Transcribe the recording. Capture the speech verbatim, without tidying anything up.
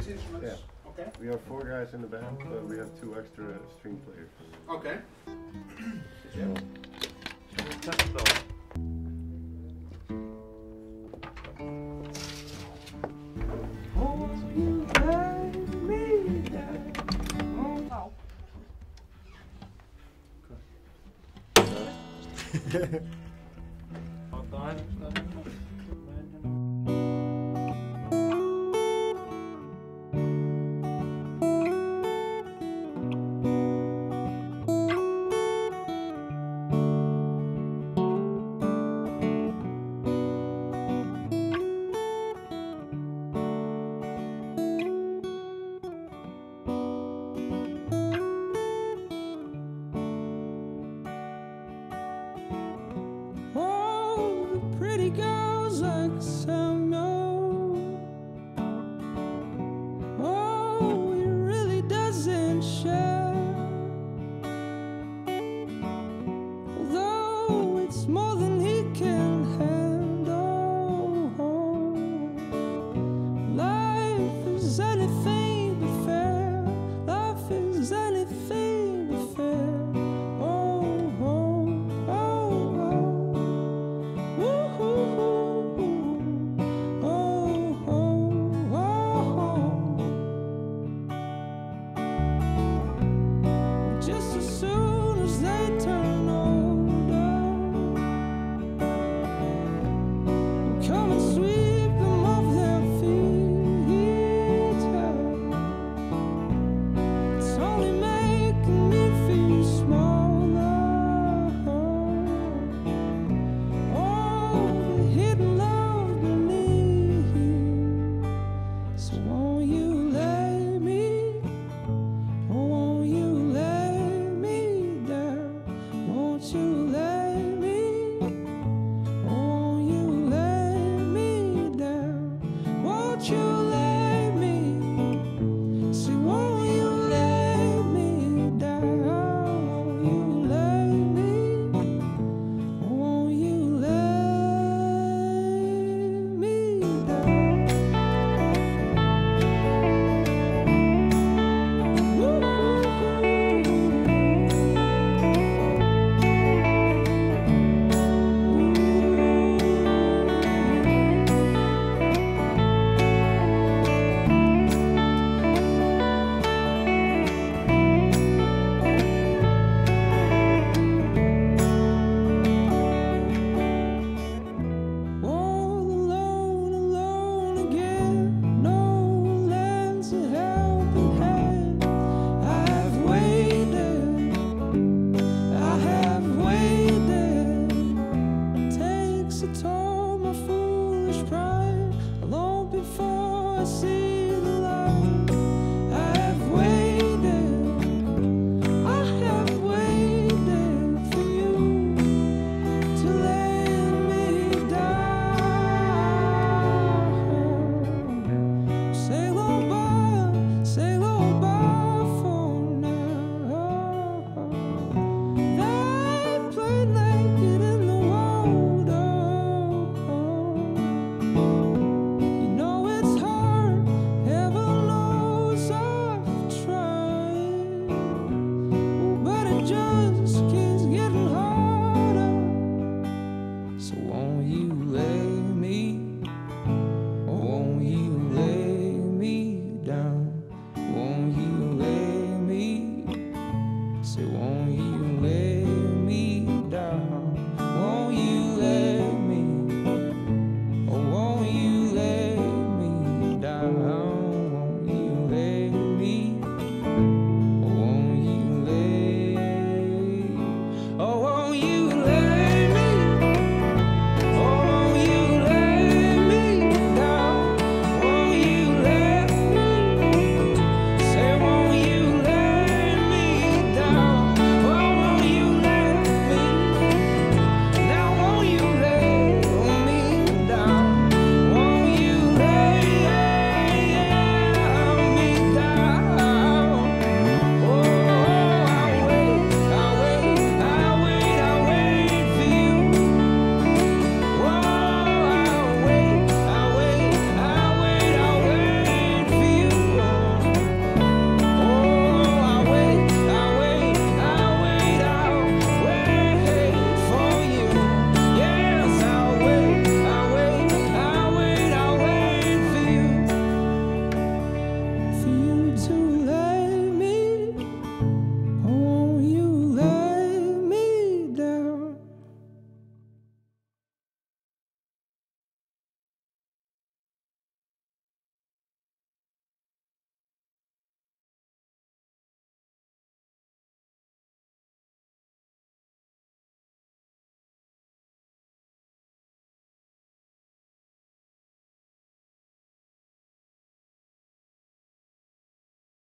these instruments? Yeah. Okay. We have four guys in the band, but we have two extra string players. Okay. Yeah. Pretty girls like some know. Oh, he really doesn't share. Although it's more than he can handle. Life is anything but fair. Life is anything but fair. Oh, oh, oh, oh. Woo-hoo-hoo. Oh, oh, oh, oh. Just as soon as they turn older, come and sweep them off their feet. It's only making me feel smaller. Oh, the hidden love beneath. So won't you let me, oh, won't you let me down? Won't you let me, oh, won't you let me down? Won't you let me, see, won't you let me down? Won't you let me, oh, won't you let me down? All alone, alone again. No lends a helping hand. I have waited, I have waited. Takes a toll, my foolish pride. Long before I see the light. I have waited, I have waited for you to let me down. Sail on by, sail on by for now. They play naked in the water. You know it's hard, heaven knows I've tried. But it just keeps getting harder. So won't you let